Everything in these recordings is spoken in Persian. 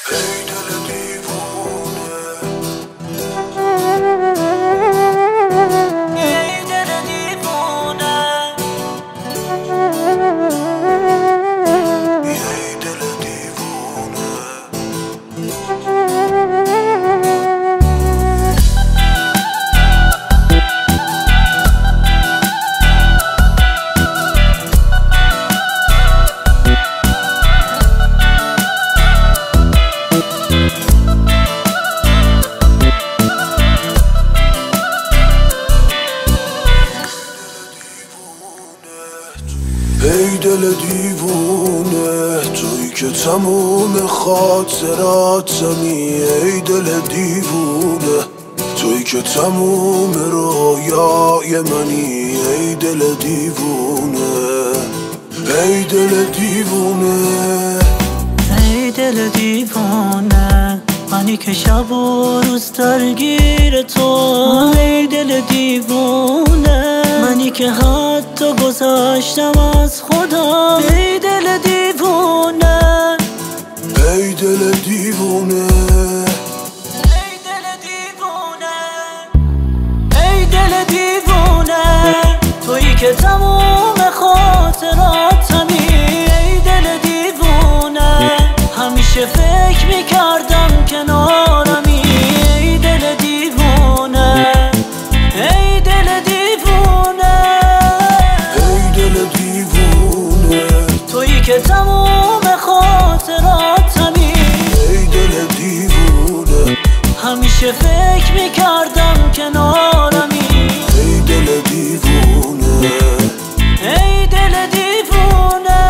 ای دل دیوونه توی که تموم خاطراتمی، ای دل دیوونه توی که تموم رویای منی، ای دل دیوونه ای دل دیوونه ای دل دیوونه منی که شب و روز درگیر تو، ای دل دیوونه منی که حتی گذاشتم از خودم، ای دل دیوونه ای دل دیوونه ای دل دیوونه ای دل دیوونه تویی که تموم خاطراتمی، ای دل دیوونه همیشه فکر میکردم کنارمی، ای دل دیوونه ای دل دیوونه ای دل دیوونه تویی که تموم خاطراتمی، ای دل دیوونه همیشه فکر میکردم کنارمی، ای دل دیوونه ای دل دیوونه.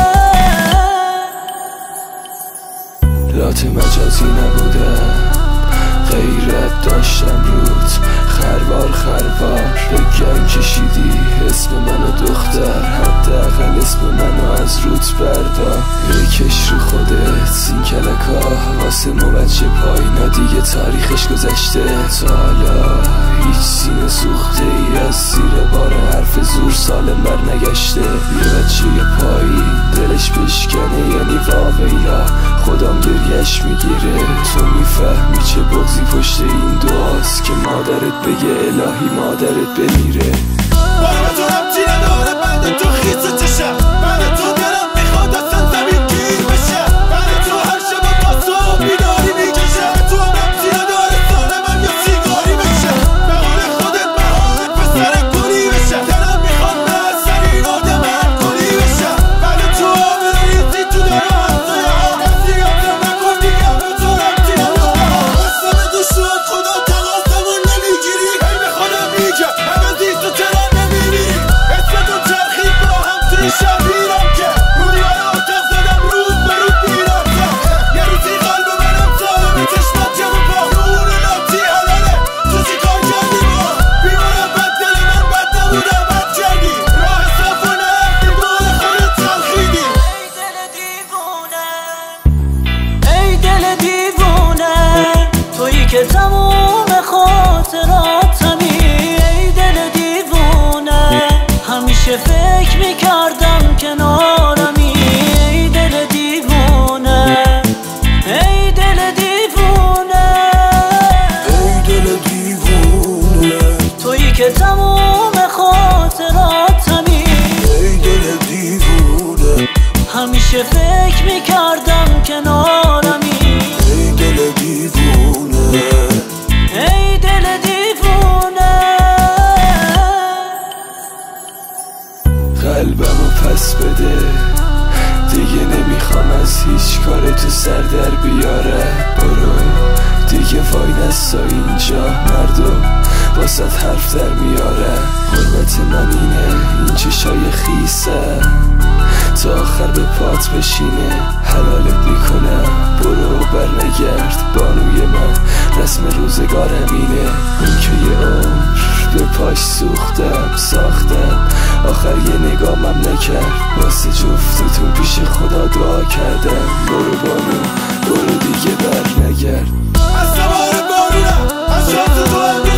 لات مجازی نبودم، غیرت داشتم روت، خروار بگم کشیدی اسم منو دختر، حداقل اسم منو از روت بردار، بکش رو خودت این کلکا واسه موجه پایینا دیگه تاریخش گذشته، تا حالا هیچ سینه سوخته ای از زیر بار حرف زور سالم بر نگشته، یه بچه پایی دلش بشکنه یعنی واویلا خودم گریش میگیره، تو میفهمی چه بغضی پشت این دعاست که مادرت بگه الهی مادرت بمیره. بارم تو ربطی نداره بند تو خیزه چشم، بند تو دلم میخواد اصلا زمین گیر بشه، بند تو هر شب تا صبح بیداری میکشه، تو هم ربطی نداره سال من یا سیگاری بشه، به حال خودت بهانت پسر گلی بشه، دلم میخواد به اثر این آدم الکلی بشه، بند تو آبر ریزی تو داره همسایه ها، نصیحتم نکن دیگه به تو ربطی نداره، قسم دوشون خدا تقاسمون نمیگیری، هی به خودم میگم عوضی تو چرا نمیبینی، اسمتون چرخید با هم توی شب میرم که رویای آتق زدم روز به رود میرم که یه روزی قلب منم سالمه چشمات جمع با نور لاتی حلاله، تو چی کار کردی با بیمارم بد دل من بد نبودم بد کردی، راه صاف و نرفتی بال خودت تلخیدی، ای دل دیوونه ای دل دیوونه تویی که تموم خاطراتمی، ای دل دیوونه همیشه فکر میکردم کنارمی، ای دل دیوونه ای دل دیوونه ای دل دیوونه تویی که تموم خاطراتمی، ای دل دیوونه همیشه فکر میکردم کنارمی، ای دل دیوونه ای دل دیوونه. قلبمو پس بده دیگه نمیخوام از هیچ کار تو سر در بیاره، برو دیگه وای نستا اینجا مردم واسه حرف در میاره، حرمت من اینه این چشای خیسه تا آخر به پات بشینه، حلالت میکنم برو بر نگرد بانوی من، رسم روزگارم اینه، اون که یه عمر به پاش ساختم آخر یه نگامم نکرد، واسه جفتتون پیش خدا دعا کردم، برو بانو برو دیگه بر نگرد. از سوار بارونم از شانس تو هم